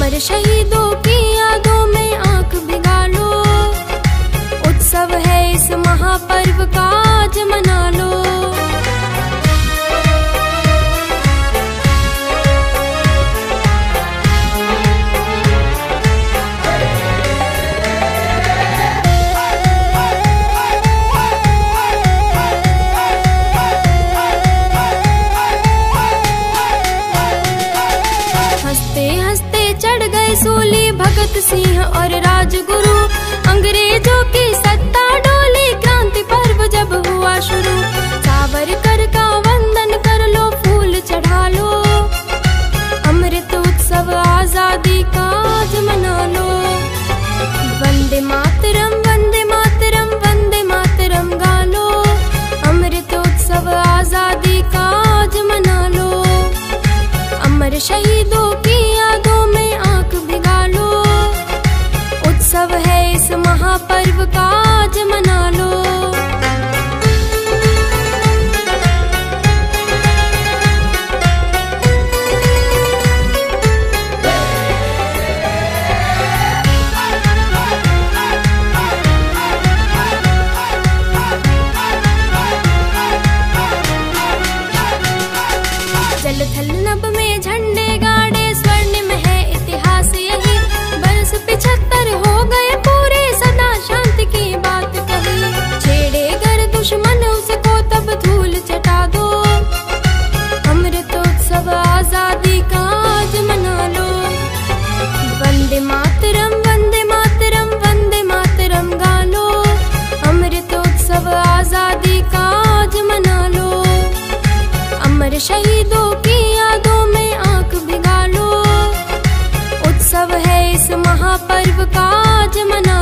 अमर शहीदों की यादों में आंख भिगा लो। उत्सव है इस महापर्व का, आज मना लो। चढ़ गए सूली भगत सिंह और राजगुरु, अंग्रेजों की सत्ता डोली, क्रांति पर्व जब हुआ शुरू। सावरकर का वंदन कर लो, फूल चढ़ा लो। अमृत उत्सव आजादी का आज मना लो। वंदे मातरम वंदे मातरम वंदे मातरम गा लो। अमृत उत्सव आजादी का आज मना लो। अमर शहीदों की यादों में आंख भिगा लो। उत्सव है इस महापर्व का, आज मना लो। जल थल नभ में झंडे गाड़े, स्वर्णिम है इतिहास यही। बरस 75 हो गए पूरे, सदा शांति की बात कही। छेड़े गर दुश्मन उसको तब धूल चटा दो। अमृतोत्सव आजादी का आज मना लो। वंदे मातरम वंदे मातरम वंदे मातरम गा लो। अमृतोत्सव आजादी का आज मना लो। अमर शहीदों की यादों में आंख भिगा लो। उत्सव है इस महापर्व का, आज मना